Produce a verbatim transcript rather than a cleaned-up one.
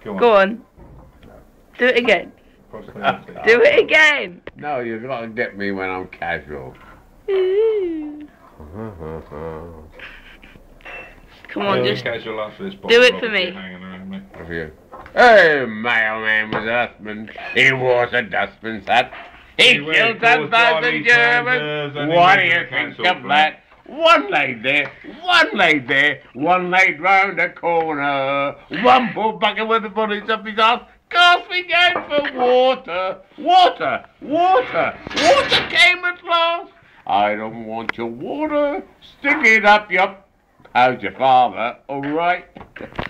Go on. Go on. Do it again. Do it again. No, you've got to get me when I'm casual. Come on, Yeah, just casual after this do it bottle for of me. beer hanging around me. Have you? Hey, mailman was a dustman. He wore a dustman's hat. He, He went killed for ten thousand Charlie Germans. Sanders and he What went do to you the think council of that? One laid there, one laid there, one laid round the corner. One poor bucket with the bodies up his arse, gasping out for water. Water, water, water came at last. I don't want your water. Stick it up your... How's your father? All right?